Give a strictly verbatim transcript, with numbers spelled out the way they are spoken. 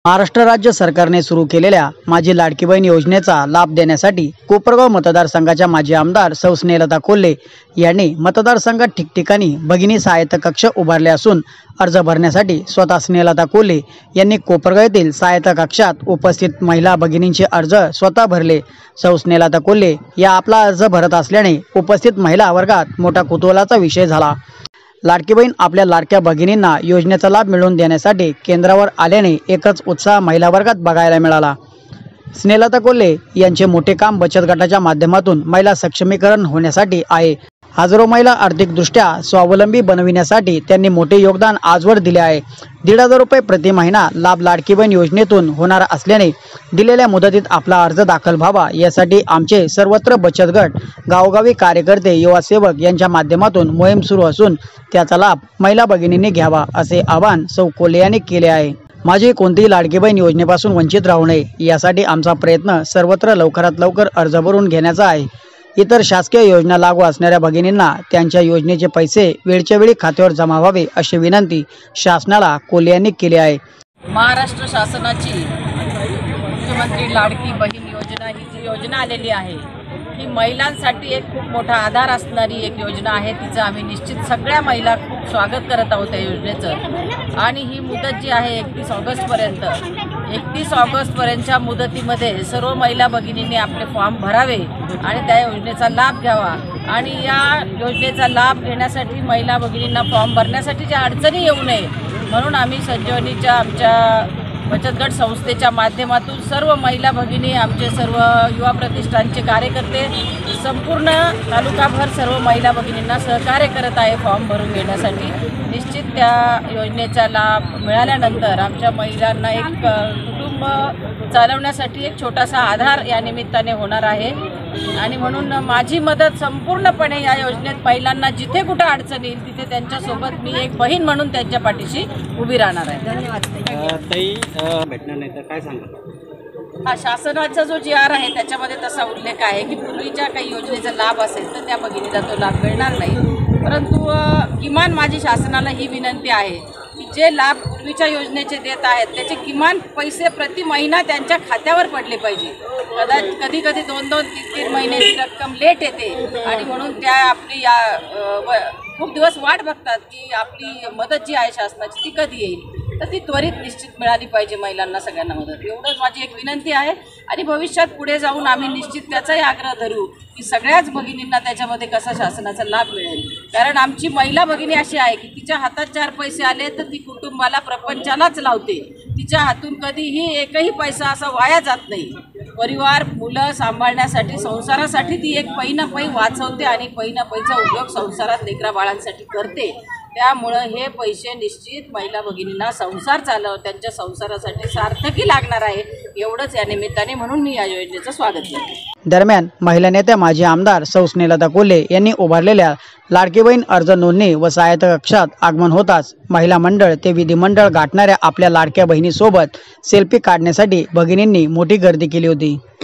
महाराष्ट्र राज्य सरकारने सुरू केलेल्या माझी लाडकी बहीण योजनेचा लाभ देण्यासाठी कोपरगाव मतदारसंघाच्या माजी आमदार सौ स्नेहलता कोल्हे यांनी मतदारसंघात ठिकठिकाणी भगिनी सहायता कक्ष उभारले असून अर्ज भरण्यासाठी स्वतः स्नेहलता कोल्हे यांनी कोपरगाव येथील सहायता कक्षात उपस्थित महिला भगिनींचे अर्ज स्वतः भरले। सौ स्नेहलता कोल्हे या आपला अर्ज भरत असल्याने उपस्थित महिला वर्गात मोठा कुतूहलाचा विषय झाला। लाडकी बहीण आपल्या लाडक्या भगिनींना योजनेचा लाभ मिळवून देण्यासाठी केंद्रावर आल्याने एकच उत्साह महिला वर्गात बघायला मिळाला। स्नेहलता कोल्हे यांचे मोठे काम बचत गटाच्या माध्यमातून महिला सक्षमीकरण होण्यासाठी आहे। हजारो महिला आर्थिकदृष्ट्या स्वावलंबी बनविण्यासाठी त्यांनी मोठे योगदान आजवर दिले आहे। दीड हजार रुपये प्रति महिना लाभ लाडकी बहीण योजनेतून होणार असल्याने दिलेल्या मुदतीत आपला अर्ज दाखल व्हावा यासाठी आमचे सर्वत्र बचत गट, गावोगावी कार्यकर्ते, युवा सेवक यांच्या माध्यमातून मोहीम सुरू असून त्याचा लाभ महिला भगिनींनी घ्यावा असे आवाहन सौ कोल्हे यांनी केले आहे। माझी कोणतीही लाडकी बहीण योजनेपासून वंचित राहू नये यासाठी आमचा प्रयत्न सर्वत्र लवकरात लवकर अर्ज भरून घेण्याचा आहे। इतर शासकीय योजना लागू असणाऱ्या भगिनींना त्यांच्या योजनेचे पैसे वेळच्या वेळी खात्यावर जमा व्हावे अशी विनंती शासनाला कोल्हे यांनी केली आहे। महाराष्ट्र शासनाची मुख्यमंत्री लाडकी बहीण योजना ही जी योजना आलेली आहे ही महिलांसाठी एक खूप मोठा आधार असणारी एक योजना आहे। तिचं आम्ही निश्चित सगळ्या महिला खूप स्वागत करत आहोत त्या योजनेचं। आणि ही मुदत जी आहे एकतीस ऑगस्टपर्यंत एकतीस ऑगस्टपर्यंतच्या मुदतीमध्ये सर्व महिला भगिनींनी आपले फॉर्म भरावे आणि त्या योजनेचा लाभ घ्यावा। आणि या योजनेचा लाभ घेण्यासाठी महिला भगिनींना फॉर्म भरण्यासाठी ज्या अडचणी येऊ नये म्हणून आम्ही संजीवनीच्या आमच्या बचत गट संस्थेच्या माध्यमातून सर्व महिला भगिनी, आमचे सर्व युवा प्रतिष्ठानचे कार्यकर्ते संपूर्ण तालुकाभर सर्व महिला भगिनींना सहकार्य करत आहे फॉर्म भरून घेण्यासाठी। निश्चित त्या योजनेचा लाभ मिळाल्यानंतर आमच्या महिलांना एक कुटुंब चालवण्यासाठी एक छोटासा आधार या निमित्ताने होणार आहे। आणि म्हणून माझी मदत संपूर्णपणे या योजनेत महिलांना जिथे कुठे अडचण येईल तिथे त्यांच्यासोबत मी एक बहीण म्हणून त्यांच्या पाठीशी उभी राहणार आहे। धन्यवाद। ताई भेटणार नाही तर काय सांगा? हा शासनाचा जो जी आर आहे त्याच्यामध्ये तसा उल्लेख आहे की पूर्वीच्या काही योजनेचा लाभ असेल तर त्या भगिनीला तो लाभ मिळणार नाही। परंतु किमान माझी शासनाला ही विनंती आहे की जे लाभ पूर्वीच्या योजनेचे देत आहेत त्याचे किमान पैसे प्रति महिना त्यांच्या खात्यावर पडले पाहिजे। कदाचित कधी कधी दोन दोन तीन तीन महिन्याची रक्कम लेट येते आणि म्हणून त्या आपली या खूप दिवस वाट बघतात की आपली मदत जी आहे शासनाची ती कधी येईल, तर ती त्वरित निश्चित मिळाली पाहिजे महिलांना सगळ्यांना मदत। एवढंच माझी एक विनंती आहे। आणि भविष्यात पुढे जाऊन आम्ही निश्चित त्याचाही आग्रह धरू की सगळ्याच भगिनींना त्याच्यामध्ये कसा शासनाचा लाभ मिळेल। कारण आमची महिला भगिनी अशी आहे की तिच्या हातात चार पैसे आले तर ती कुटुंबाला प्रपंचालाच लावते। तिच्या हातून कधीही एकही पैसा असा वाया जात नाही। परिवार, मुलं सांभाळण्यासाठी, संसारासाठी ती एक पै ना पै वाचवते आणि पै ना पैचा उपयोग संसारात लेकरा बाळांसाठी करते। त्यामुळं हे पैसे निश्चित महिला भगिनींना संसार चालव त्यांच्या संसारासाठी सार्थकी लागणार आहे एवढंच या निमित्ताने, म्हणून मी या योजनेचं स्वागत करते। दरम्यान महिला नेत्या माजी आमदार सौ स्नेहलता कोल्हे यांनी उभारलेल्या लाडकी बहीण अर्ज नोंदणी व सहायता कक्षात आगमन होताच महिला मंडळ ते विधिमंडळ गाठणाऱ्या आपल्या लाडक्या बहिणीसोबत सेल्फी काढण्यासाठी भगिनींनी मोठी गर्दी केली होती।